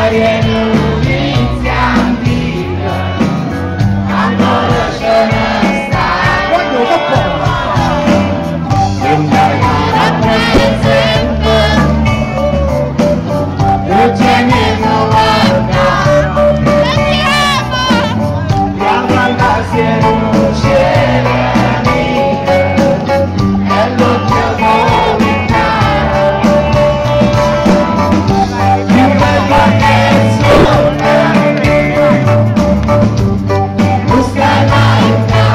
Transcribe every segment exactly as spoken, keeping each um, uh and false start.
storie lunghissime antiche, ancora ce ne sta. Quando che porta? Una gara presente, il genio guarda, la fantasia in un cielo amico, e l'occhio volontario, più bella che il sole, busca la vita,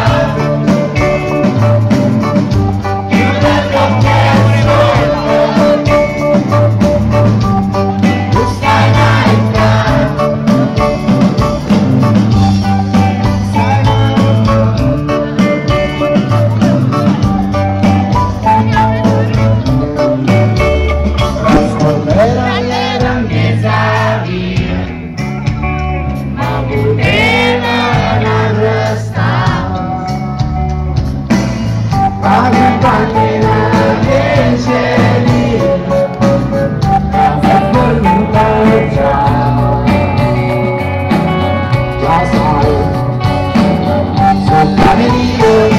più bello che il sole, busca la vita. Trascorrere le grandezza via, ma potevano restare, accompagnare le cieli, casa fornuta già, già sai, sono cammini